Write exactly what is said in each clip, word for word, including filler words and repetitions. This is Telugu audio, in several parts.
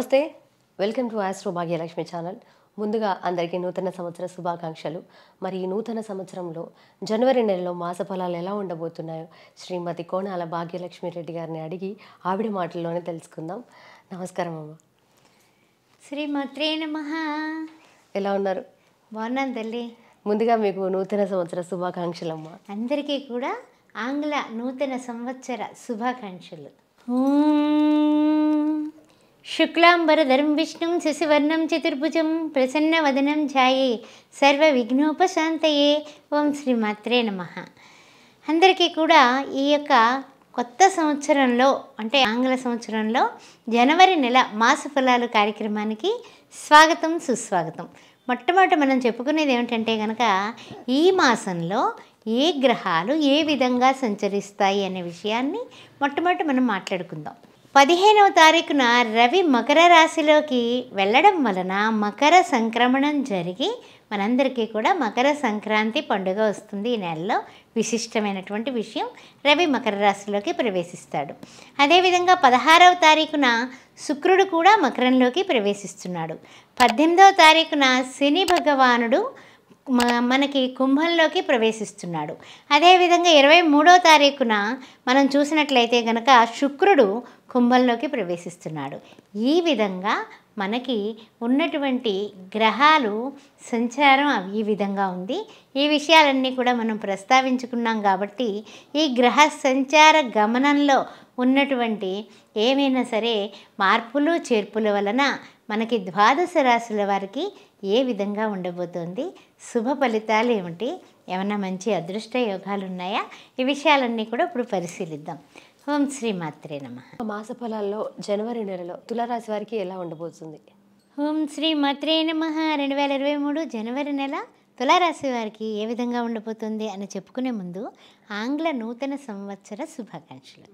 నమస్తే, welcome to Astro Bhagyalakshmi channel. ముందుగా అందరికీ నూతన సంవత్సర శుభాకాంక్షలు. మరి ఈ నూతన సంవత్సరంలో జనవరి నెలలో మాస ఫలాలు ఎలా ఉండబోతున్నాయో శ్రీమతి కోణాల భాగ్యలక్ష్మి రెడ్డి గారిని అడిగి ఆవిడ మాటల్లోనే తెలుసుకుందాం. నమస్కారం అమ్మ. శ్రీమాత్రే నమః. ఎలా ఉన్నారు? బాగున్నాను తల్లి. ముందుగా మీకు నూతన సంవత్సర శుభాకాంక్షలు అమ్మ. అందరికీ కూడా ఆంగ్ల నూతన సంవత్సర శుభాకాంక్షలు. శుక్లాంబరధరం విష్ణుం శశివర్ణం చతుర్భుజం ప్రసన్నవదనం ఛాయే సర్వ విఘ్నోపశాంతయే. ఓం శ్రీమాత్రే నమః. అందరికీ కూడా ఈ యొక్క కొత్త సంవత్సరంలో అంటే ఆంగ్ల సంవత్సరంలో జనవరి నెల మాస ఫలాలు కార్యక్రమానికి స్వాగతం, సుస్వాగతం. మొట్టమొదట మనం చెప్పుకునేది ఏమిటంటే కనుక ఈ మాసంలో ఏ గ్రహాలు ఏ విధంగా సంచరిస్తాయి అనే విషయాన్ని మొట్టమొదట మనం మాట్లాడుకుందాం. పదిహేనవ తారీఖున రవి మకర రాశిలోకి వెళ్ళడం వలన మకర సంక్రమణం జరిగి మనందరికీ కూడా మకర సంక్రాంతి పండుగ వస్తుంది. ఈ నెలలో విశిష్టమైనటువంటి విషయం, రవి మకర రాశిలోకి ప్రవేశిస్తాడు. అదేవిధంగా పదహారవ తారీఖున శుక్రుడు కూడా మకరంలోకి ప్రవేశిస్తున్నాడు. పద్దెనిమిదవ తారీఖున శని భగవానుడు మనకి కుంభంలోకి ప్రవేశిస్తున్నాడు. అదేవిధంగా ఇరవై మూడవ తారీఖున మనం చూసినట్లయితే కనుక శుక్రుడు కుంభంలోకి ప్రవేశిస్తున్నాడు. ఈ విధంగా మనకి ఉన్నటువంటి గ్రహాలు సంచారం ఈ విధంగా ఉంది. ఈ విషయాలన్నీ కూడా మనం ప్రస్తావించుకున్నాం కాబట్టి ఈ గ్రహ సంచార గమనంలో ఉన్నటువంటి ఏమైనా సరే మార్పులు చేర్పుల వలన మనకి ద్వాదశ రాశుల వారికి ఏ విధంగా ఉండబోతోంది, శుభ ఫలితాలు ఏమిటి, ఏమన్నా మంచి అదృష్ట యోగాలు ఉన్నాయా, ఈ విషయాలన్నీ కూడా ఇప్పుడు పరిశీలిద్దాం. ఓం శ్రీమాత్రే నమః. మాస ఫలాల్లో జనవరి నెలలో తులారాశి వారికి ఎలా ఉండబోతుంది? ఓం శ్రీమాత్రే నమః. రెండు వేల ఇరవై మూడు జనవరి నెల తులారాశి వారికి ఏ విధంగా ఉండబోతుంది అని చెప్పుకునే ముందు ఆంగ్ల నూతన సంవత్సర శుభాకాంక్షలు.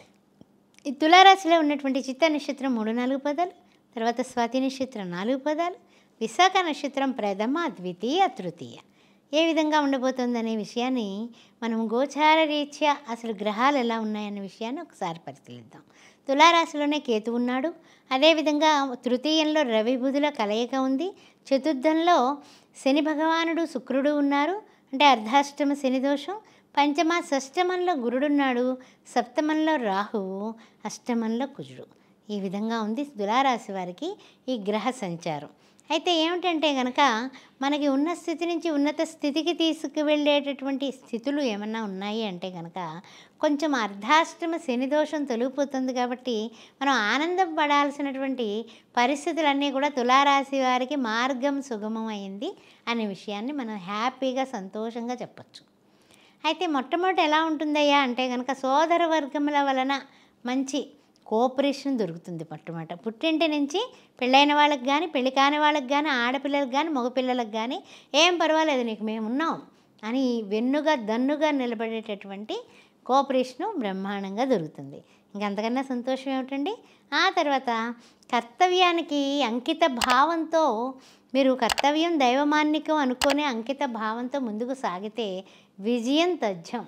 ఈ తులారాశిలో ఉన్నటువంటి చిత్త నక్షత్రం మూడు నాలుగు పదాలు, తర్వాత స్వాతి నక్షత్రం నాలుగు పదాలు, విశాఖ నక్షత్రం ప్రథమ, ద్వితీయ, తృతీయ ఏ విధంగా ఉండబోతుందనే విషయాన్ని మనం గోచార రీత్యా అసలు గ్రహాలు ఎలా ఉన్నాయనే విషయాన్ని ఒకసారి పరిశీలిద్దాం. తులారాశిలోనే కేతు ఉన్నాడు. అదేవిధంగా తృతీయంలో రవి బుధుల కలయిక ఉంది. చతుర్థంలో శని భగవానుడు శుక్రుడు ఉన్నారు, అంటే అర్ధాష్టమ శని దోషం. పంచమ షష్టమంలో గురుడున్నాడు, సప్తమంలో రాహువు, అష్టమంలో కుజుడు. ఈ విధంగా ఉంది తులారాశి వారికి ఈ గ్రహ సంచారం. అయితే ఏమిటంటే కనుక మనకి ఉన్న స్థితి నుంచి ఉన్నత స్థితికి తీసుకువెళ్ళేటటువంటి స్థితులు ఏమన్నా ఉన్నాయి అంటే కనుక కొంచెం అర్ధాష్టమ శని దోషం తొలగిపోతుంది. కాబట్టి మనం ఆనందం పడాల్సినటువంటి పరిస్థితులన్నీ కూడా తులారాశి వారికి మార్గం సుగమం అయింది అనే విషయాన్ని మనం హ్యాపీగా సంతోషంగా చెప్పచ్చు. అయితే మొట్టమొదటి ఎలా ఉంటుందయ్యా అంటే కనుక సోదర వర్గముల వలన మంచి కోఆపరేషన్ దొరుకుతుంది. పట్టుమాట పుట్టింటి నుంచి పెళ్ళైన వాళ్ళకి కానీ పెళ్ళి కాని వాళ్ళకి కానీ ఆడపిల్లలకు కానీ మగపిల్లలకు కానీ ఏం పర్వాలేదు నీకు మేము ఉన్నాం అని వెన్నుగా దన్నుగా నిలబడేటటువంటి కోఆపరేషను బ్రహ్మాండంగా దొరుకుతుంది. ఇంకంతకన్నా సంతోషం ఏమిటండి. ఆ తర్వాత కర్తవ్యానికి అంకిత భావంతో మీరు కర్తవ్యం దైవమాన్నికం అనుకునే అంకిత భావంతో ముందుకు సాగితే విజయం తథ్యం.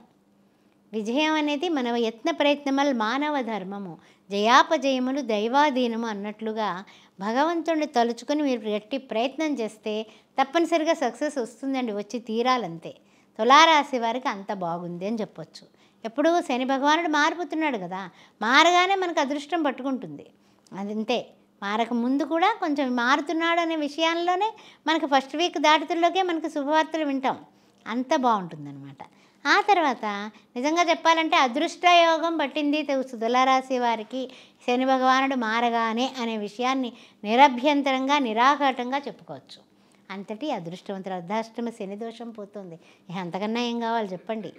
విజయం అనేది మన యత్న ప్రయత్నములు మానవ ధర్మము, జయాపజయములు దైవాధీనము అన్నట్లుగా భగవంతుడిని తలుచుకొని మీరు గట్టి ప్రయత్నం చేస్తే తప్పనిసరిగా సక్సెస్ వస్తుందండి, వచ్చి తీరాలంతే. తులారాశి వారికి అంత బాగుంది అని చెప్పొచ్చు. ఎప్పుడు శని భగవానుడు మారిపోతున్నాడు కదా, మారగానే మనకు అదృష్టం పట్టుకుంటుంది. అదంతే, మారక ముందు కూడా కొంచెం మారుతున్నాడు అనే విషయాల్లోనే మనకు ఫస్ట్ వీక్ దాటుతుల్లోకే మనకు శుభవార్తలు వింటాం. అంత బాగుంటుందన్నమాట. ఆ తర్వాత నిజంగా చెప్పాలంటే అదృష్టయోగం పట్టింది తులారాశి వారికి శని భగవానుడు మారగానే అనే విషయాన్ని నిరభ్యంతరంగా నిరాఘాటంగా చెప్పుకోవచ్చు. అంతటి అదృష్టవంతులు. అర్ధాష్టమ శని దోషం పోతుంది, అంతకన్నా ఏం కావాలి చెప్పండి.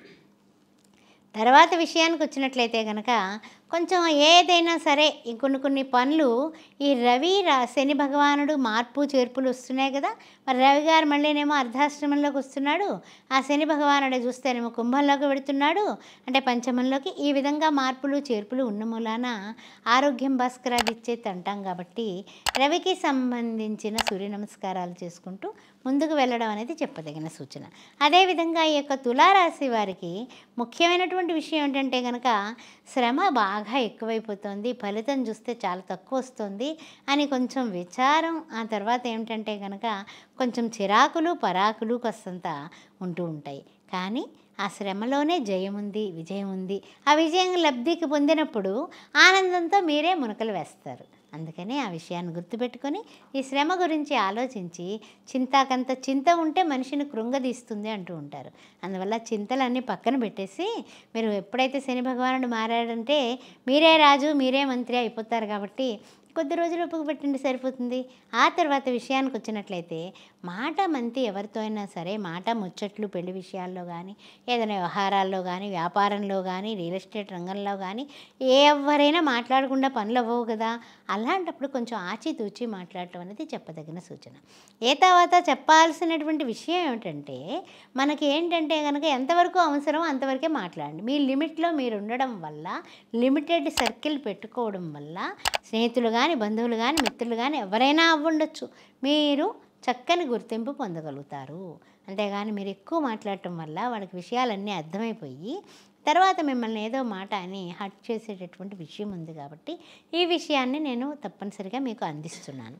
తర్వాత విషయానికి వచ్చినట్లయితే కనుక కొంచెం ఏదైనా సరే కొన్ని కొన్ని పనులు ఈ రవి రా శని భగవానుడు మార్పు చేర్పులు వస్తున్నాయి కదా. మరి రవి గారు మళ్ళీనేమో అర్ధాశ్రమంలోకి వస్తున్నాడు, ఆ శని భగవానుడే చూస్తేనేమో కుంభంలోకి వెళుతున్నాడు, అంటే పంచమంలోకి. ఈ విధంగా మార్పులు చేర్పులు ఉన్న మూలాన ఆరోగ్యం భాస్కరాది ఇచ్చేది అంటాం. కాబట్టి రవికి సంబంధించిన సూర్య నమస్కారాలు చేసుకుంటూ ముందుకు వెళ్ళడం అనేది చెప్పదగిన సూచన. అదేవిధంగా ఈ యొక్క తులారాశి వారికి ముఖ్యమైనటువంటి విషయం ఏంటంటే కనుక శ్రమ బాగా బాగా ఎక్కువైపోతుంది, ఫలితం చూస్తే చాలా తక్కువ వస్తుంది అని కొంచెం విచారం, ఆ తర్వాత ఏమిటంటే కనుక కొంచెం చిరాకులు పరాకులు కాస్తంత ఉంటూ ఉంటాయి. కానీ ఆ శ్రమలోనే జయం ఉంది, విజయం ఉంది. ఆ విజయం లబ్ధికి పొందినప్పుడు ఆనందంతో మీరే మునకలు వేస్తారు. అందుకని ఆ విషయాన్ని గుర్తుపెట్టుకొని ఈ శ్రమ గురించి ఆలోచించి, చింతాకంత చింత ఉంటే మనిషిని కృంగదీస్తుంది అంటూ ఉంటారు. అందువల్ల చింతలన్నీ పక్కన పెట్టేసి మీరు ఎప్పుడైతే శని భగవానుడు మారాడంటే మీరే రాజు మీరే మంత్రి అయిపోతారు. కాబట్టి కొద్ది రోజులు ఒప్పుకు పెట్టండి, సరిపోతుంది. ఆ తర్వాత విషయానికి వచ్చినట్లయితే మాట మంతి ఎవరితో అయినా సరే, మాట ముచ్చట్లు పెళ్లి విషయాల్లో కానీ, ఏదైనా వ్యవహారాల్లో కానీ, వ్యాపారంలో కానీ, రియల్ ఎస్టేట్ రంగంలో కానీ ఎవరైనా మాట్లాడకుండా పనులు అవ్వవు కదా. అలాంటప్పుడు కొంచెం ఆచితూచి మాట్లాడటం అనేది చెప్పదగిన సూచన. ఏ తర్వాత చెప్పాల్సినటువంటి విషయం ఏమిటంటే మనకి ఏంటంటే కనుక ఎంతవరకు అవసరం అంతవరకే మాట్లాడండి. మీ లిమిట్లో మీరు ఉండడం వల్ల, లిమిటెడ్ సర్కిల్ పెట్టుకోవడం వల్ల స్నేహితులు కానీ, బంధువులు కానీ, మిత్రులు కానీ ఎవరైనా అవ్వుండొచ్చు, మీరు చక్కని గుర్తింపు పొందగలుగుతారు. అంతేగాని మీరు ఎక్కువ మాట్లాడటం వల్ల వాళ్ళకి విషయాలన్నీ అర్థమైపోయి తర్వాత మిమ్మల్ని ఏదో మాట అని హర్ట్ చేసేటటువంటి విషయం ఉంది. కాబట్టి ఈ విషయాన్ని నేను తప్పనిసరిగా మీకు అందిస్తున్నాను.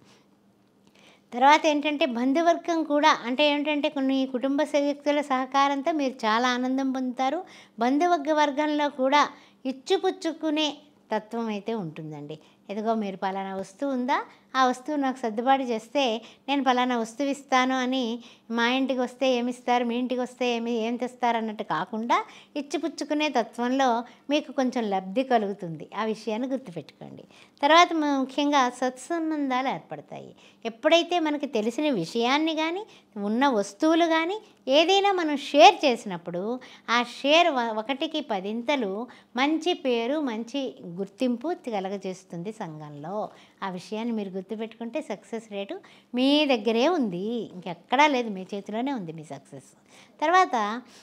తర్వాత ఏంటంటే బంధువర్గం కూడా, అంటే ఏంటంటే కొన్ని కుటుంబ వ్యక్తుల సహకారంతో మీరు చాలా ఆనందం పొందుతారు. బంధువర్గ వర్గంలో కూడా ఇచ్చిపుచ్చుకునే తత్వం అయితే ఉంటుందండి. ఎదుగో మీరు పలానా వస్తువు ఉందా, ఆ వస్తువు నాకు సర్దుబాటు చేస్తే నేను పలానా వస్తువు ఇస్తాను అని మా ఇంటికి వస్తే ఏమిస్తారు, మీ ఇంటికి వస్తే ఏమి ఏం తెస్తారు అన్నట్టు కాకుండా ఇచ్చిపుచ్చుకునే తత్వంలో మీకు కొంచెం లబ్ధి కలుగుతుంది. ఆ విషయాన్ని గుర్తుపెట్టుకోండి. తర్వాత ముఖ్యంగా సత్సంబంధాలు ఏర్పడతాయి. ఎప్పుడైతే మనకి తెలిసిన విషయాన్ని కానీ, ఉన్న వస్తువులు కానీ ఏదైనా మనం షేర్ చేసినప్పుడు ఆ షేర్ ఒకటికి పదింతలు మంచి పేరు, మంచి గుర్తింపు కలగజేస్తుంది సంఘంలో. ఆ విషయాన్ని మీరు గుర్తుపెట్టుకుంటే సక్సెస్ రేటు మీ దగ్గరే ఉంది, ఇంకెక్కడా లేదు, మీ చేతిలోనే ఉంది మీ సక్సెస్. తర్వాత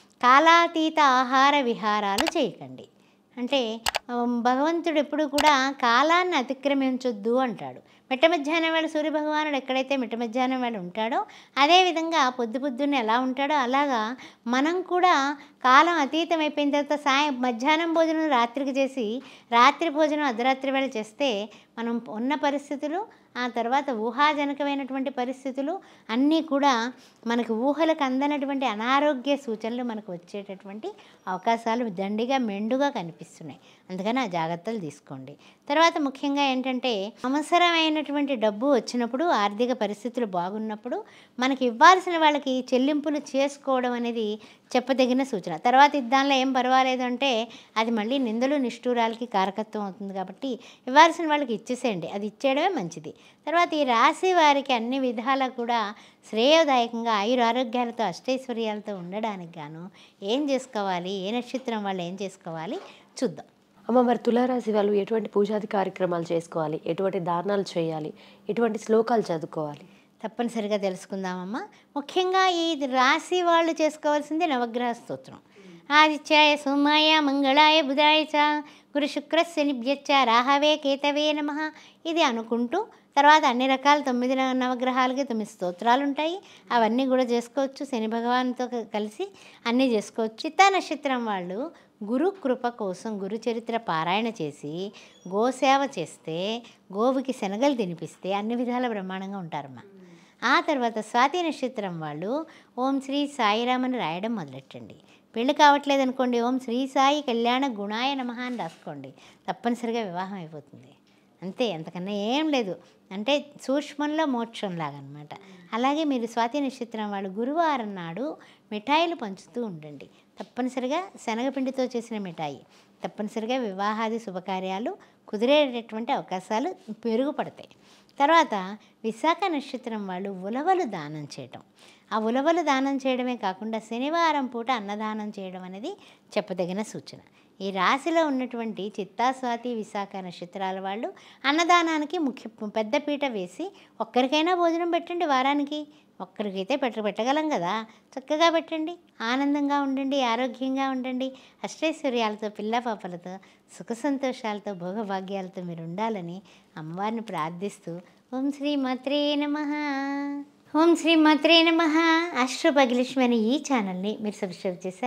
కాలాతీత ఆహార విహారాలు చేయకండి. అంటే భగవంతుడు ఎప్పుడు కూడా కాలాన్ని అతిక్రమించొద్దు అంటాడు. మిట్ట మధ్యాహ్నం వేళ సూర్యభగవానుడు ఎక్కడైతే మిట్ట మధ్యాహ్నం వేళ ఉంటాడో అదేవిధంగా పొద్దు పొద్దున్న ఎలా ఉంటాడో అలాగా మనం కూడా కాలం అతీతం అయిపోయిన తర్వాత సాయం మధ్యాహ్నం భోజనం రాత్రికి చేసి రాత్రి భోజనం అర్ధరాత్రి వేళ చేస్తే మనం ఉన్న పరిస్థితులు, ఆ తర్వాత ఊహాజనకమైనటువంటి పరిస్థితులు అన్నీ కూడా మనకు ఊహలకు అందనటువంటి అనారోగ్య సూచనలు మనకు వచ్చేటటువంటి అవకాశాలు దండిగా మెండుగా కనిపిస్తున్నాయి. అందుకని ఆ జాగ్రత్తలు తీసుకోండి. తర్వాత ముఖ్యంగా ఏంటంటే అవసరమైనటువంటి డబ్బు వచ్చినప్పుడు, ఆర్థిక పరిస్థితులు బాగున్నప్పుడు మనకి ఇవ్వాల్సిన వాళ్ళకి చెల్లింపులు చేసుకోవడం అనేది చెప్పదగిన సూచన. తర్వాత ఇద్దాంలో ఏం పర్వాలేదు అంటే అది మళ్ళీ నిందలు నిష్ఠూరాలకి కారకత్వం అవుతుంది. కాబట్టి ఇవ్వాల్సిన వాళ్ళకి ఇచ్చేసేయండి, అది ఇచ్చేయడమే మంచిది. తర్వాత ఈ రాశి వారికి అన్ని విధాలా కూడా శ్రేయోదాయకంగా ఆయురారోగ్యాలతో అష్టైశ్వర్యాలతో ఉండడానికి గాను ఏం చేసుకోవాలి, ఏ నక్షత్రం వాళ్ళు ఏం చేసుకోవాలి చూద్దాం. అమ్మ, మరి తులారాశి వాళ్ళు ఎటువంటి పూజాది కార్యక్రమాలు చేసుకోవాలి, ఎటువంటి దానాలు చేయాలి, ఎటువంటి శ్లోకాలు చదువుకోవాలి? తప్పనిసరిగా తెలుసుకుందామమ్మా. ముఖ్యంగా ఈ రాశి వాళ్ళు చేసుకోవాల్సింది నవగ్రహ స్తోత్రం. ఆదిత్యాయ సోమాయ మంగళాయ బుధాయ చ గురు శుక్ర శనిభ్యచ్చ రాహవే కేతవే నమః ఇది అనుకుంటూ తర్వాత అన్ని రకాల తొమ్మిది నవగ్రహాలకి తొమ్మిది స్తోత్రాలు ఉంటాయి. అవన్నీ కూడా చేసుకోవచ్చు. శని భగవాన్తో కలిసి అన్నీ చేసుకోవచ్చు. చిత్తా నక్షత్రం వాళ్ళు గురు కృప కోసం గురు చరిత్ర పారాయణ చేసి గోసేవ చేస్తే, గోవుకి శనగలు తినిపిస్తే అన్ని విధాల బ్రహ్మాండంగా ఉంటారమ్మా. ఆ తర్వాత స్వాతి నక్షత్రం వాళ్ళు ఓం శ్రీ సాయిరామని రాయడం మొదలెట్టండి. పెళ్ళి కావట్లేదు అనుకోండి, ఓం శ్రీ సాయి కళ్యాణ గుణాయ నమః అని రాసుకోండి, తప్పనిసరిగా వివాహం అయిపోతుంది. అంతే, అంతకన్నా ఏం లేదు. అంటే సూక్ష్మంలో మోక్షంలాగా అనమాట. అలాగే మీరు స్వాతి నక్షత్రం వాళ్ళు గురువారం నాడు మిఠాయిలు పంచుతూ ఉండండి. తప్పనిసరిగా శనగపిండితో చేసిన మిఠాయి, తప్పనిసరిగా వివాహాది శుభకార్యాలు కుదిరేటటువంటి అవకాశాలు పెరుగుపడతాయి. తర్వాత విశాఖ నక్షత్రం వాళ్ళు ఉలవలు దానం చేయటం. ఆ ఉలవలు దానం చేయడమే కాకుండా శనివారం పూట అన్నదానం చేయడం అనేది చెప్పదగిన సూచన. ఈ రాశిలో ఉన్నటువంటి చిత్తా స్వాతి విశాఖ నక్షత్రాల వాళ్ళు అన్నదానానికి ముఖ్య పెద్దపీట వేసి ఒక్కరికైనా భోజనం పెట్టండి. వారానికి ఒక్కరికైతే పెట్ట పెట్టగలం కదా, చక్కగా పెట్టండి. ఆనందంగా ఉండండి, ఆరోగ్యంగా ఉండండి, అష్టైశ్వర్యాలతో పిల్ల పాపలతో సుఖ సంతోషాలతో భోగభాగ్యాలతో మీరు ఉండాలని అమ్మవారిని ప్రార్థిస్తూ ఓం శ్రీ మాత్రే నమః. ఓం శ్రీ మాత్రే నమః. ఆస్ట్రో భాగ్యలక్ష్మి అనే ఈ ఛానల్ని మీరు సబ్స్క్రైబ్ చేశారా?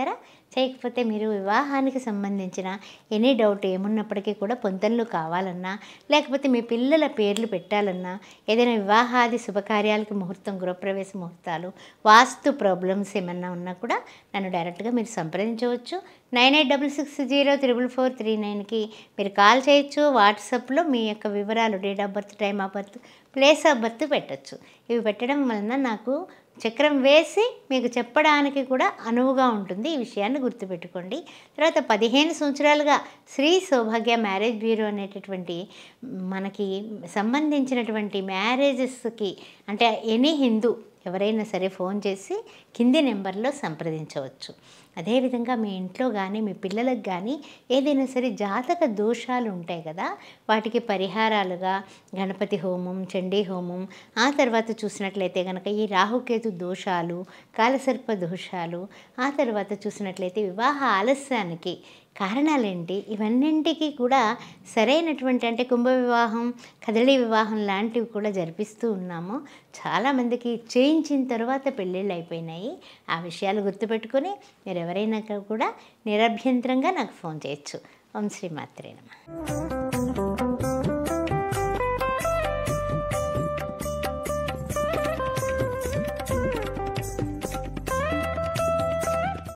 చేయకపోతే మీరు వివాహానికి సంబంధించిన ఎనీ డౌట్ ఏమున్నప్పటికీ కూడా పొంతనలు కావాలన్నా, లేకపోతే మీ పిల్లల పేర్లు పెట్టాలన్నా, ఏదైనా వివాహాది శుభకార్యాలకి ముహూర్తం, గృహప్రవేశ ముహూర్తాలు, వాస్తు ప్రాబ్లమ్స్ ఏమన్నా ఉన్నా కూడా నన్ను డైరెక్ట్గా మీరు సంప్రదించవచ్చు. Nine eight double six zero triple four three నైన్కి మీరు కాల్ చేయొచ్చు. వాట్సాప్లో మీ యొక్క వివరాలు, date of birth, time of birth, place of birth పెట్టచ్చు. ఇవి పెట్టడం వలన నాకు చక్రం వేసి మీకు చెప్పడానికి కూడా అనువుగా ఉంటుంది. ఈ విషయాన్ని గుర్తుపెట్టుకోండి. తర్వాత పదిహేను సంవత్సరాలుగా శ్రీ సౌభాగ్య మ్యారేజ్ బ్యూరో అనేటటువంటి మనకి సంబంధించినటువంటి మ్యారేజెస్కి అంటే ఎనీ హిందూ ఎవరైనా సరే ఫోన్ చేసి కింది నెంబర్లో సంప్రదించవచ్చు. అదేవిధంగా మీ ఇంట్లో కానీ మీ పిల్లలకు కానీ ఏదైనా సరే జాతక దోషాలు ఉంటాయి కదా, వాటికి పరిహారాలుగా గణపతి హోమం, చండీ హోమం, ఆ తర్వాత చూసినట్లయితే కనుక ఈ రాహుకేతు దోషాలు, కాలసర్ప దోషాలు, ఆ తర్వాత చూసినట్లయితే వివాహ ఆలస్యానికి కారణాలేంటి, ఇవన్నింటికి కూడా సరైనటువంటి అంటే కుంభ వివాహం, కదలి వివాహం లాంటివి కూడా జరిపిస్తూ ఉన్నాము. చాలామందికి చేయించిన తర్వాత పెళ్ళిళ్ళు అయిపోయినాయి. ఆ విషయాలు గుర్తుపెట్టుకొని మీరు ఎవరైనా కూడా నిరభ్యంతరంగా నాకు ఫోన్ చేయొచ్చు. ఓం శ్రీ మాత్రే నమః.